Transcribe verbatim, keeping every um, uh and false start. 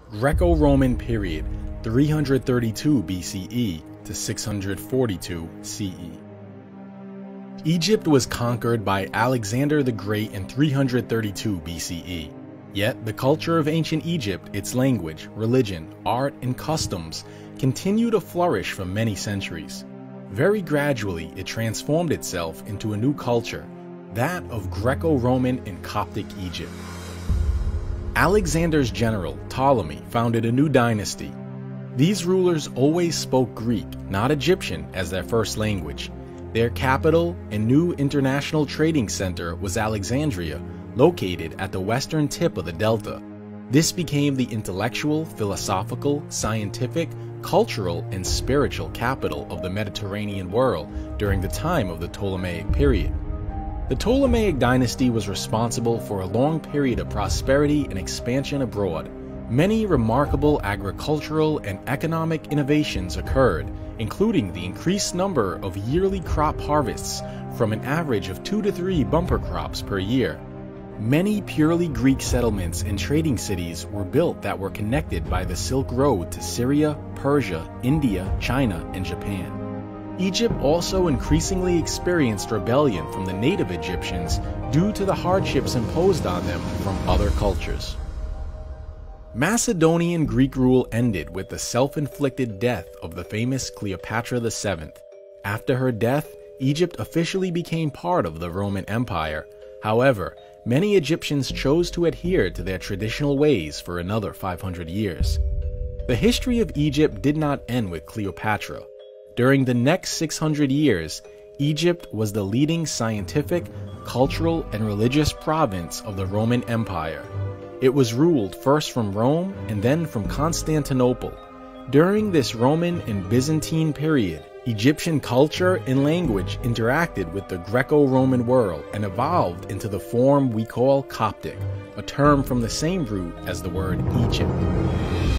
Greco Roman period, three hundred thirty-two B C E to six hundred forty-two C E. Egypt was conquered by Alexander the Great in three hundred thirty-two B C E. Yet the culture of ancient Egypt, its language, religion, art, and customs continue to flourish for many centuries. Very gradually, it transformed itself into a new culture, that of Greco-Roman and Coptic Egypt. Alexander's general, Ptolemy, founded a new dynasty. These rulers always spoke Greek, not Egyptian, as their first language. Their capital and new international trading center was Alexandria, located at the western tip of the delta. This became the intellectual, philosophical, scientific, cultural, and spiritual capital of the Mediterranean world during the time of the Ptolemaic period. The Ptolemaic Dynasty was responsible for a long period of prosperity and expansion abroad. Many remarkable agricultural and economic innovations occurred, including the increased number of yearly crop harvests from an average of two to three bumper crops per year. Many purely Greek settlements and trading cities were built that were connected by the Silk Road to Syria, Persia, India, China, and Japan. Egypt also increasingly experienced rebellion from the native Egyptians due to the hardships imposed on them from other cultures. Macedonian Greek rule ended with the self-inflicted death of the famous Cleopatra the seventh. After her death, Egypt officially became part of the Roman Empire. However, many Egyptians chose to adhere to their traditional ways for another five hundred years. The history of Egypt did not end with Cleopatra. During the next six hundred years, Egypt was the leading scientific, cultural, and religious province of the Roman Empire. It was ruled first from Rome and then from Constantinople. During this Roman and Byzantine period, Egyptian culture and language interacted with the Greco-Roman world and evolved into the form we call Coptic, a term from the same root as the word Egypt.